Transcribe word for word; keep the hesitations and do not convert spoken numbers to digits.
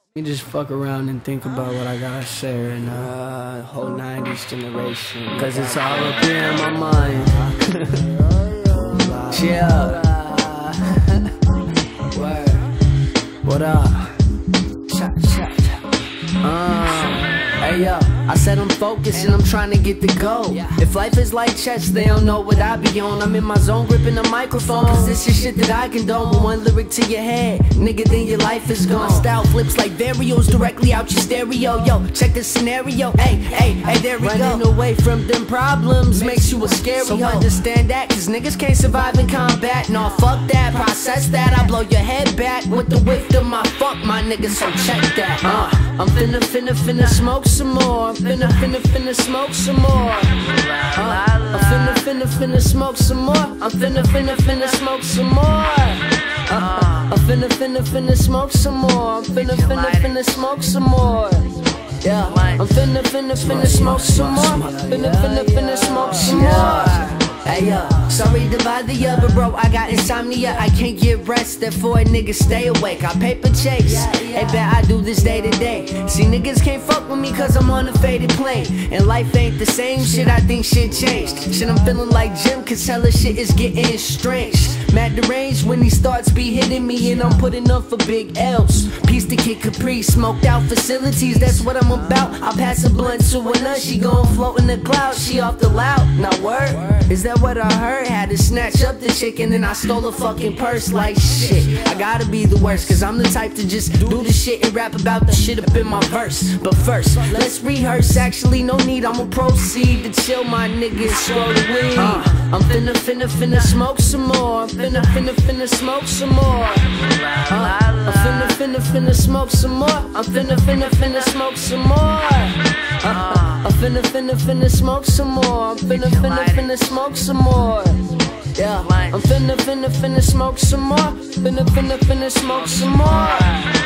You just fuck around and think about what I gotta say right now. Uh, whole nineties generation. Cause it's all up here in my mind. Chill. What up? Cha cha cha. Uh. Hey yo, I said I'm focused and I'm trying to get the goal. If life is like chess, they don't know what I be on. I'm in my zone gripping the microphone, cause this is shit that I condone. With one lyric to your head, nigga, then your life is gone. Style flips like Varios directly out your stereo. Yo, check the scenario. Hey, hey, hey, there we go. Running away from them problems makes you a scary hoe. So understand that, cause niggas can't survive in combat. Nah, fuck that, process that. I blow your head back with the width of my fuck, my nigga, so check that. Uh, I'm finna, finna, finna smoke some more. I'm finna, finna, finna smoke some more. Uh, I'm finna, finna, finna smoke some more. I'm finna, finna, finna smoke some more. Uh, I'm finna, finna, finna smoke some more. I'm finna, finna, finna smoke some more. Yeah, I'm finna, finna, finna smoke some more. Finna, finna, finna smoke some more. Hey yo, sorry to bother ya, but bro, I got insomnia. I can't get rest, therefore a nigga stay awake. I paper chase, hey bet I do this day to day. See niggas can't fuck with me cause I'm on a faded plane. And life ain't the same shit, I think shit changed. Shit, I'm feeling like Jim, cause hella shit is getting strange. Mad deranged when these thoughts be hitting me, and I'm putting up for big L's. Peace to Kid Capri, smoked out facilities, that's what I'm about. I'll pass a blunt to a nut, she gon' float in the clouds. She off the loud, now word, is that what I heard? Had to snatch up the chick and then I stole a fucking purse like shit. I gotta be the worst, cause I'm the type to just do the shit and rap about the shit up in my verse. But first, let's rehearse, actually no need, I'ma proceed to chill my niggas, scroll the weed. uh, I'm finna, finna, finna smoke some more. I'm finna, finna, finna smoke some more. uh, I'm finna, finna, finna smoke some more. I'm finna, finna, finna smoke some more. uh, I'm finna, finna, finna smoke some more. I'm finna, finna, finna smoke some more. Yeah, I'm finna, finna, finna smoke some more. Finna, finna, finna smoke some more.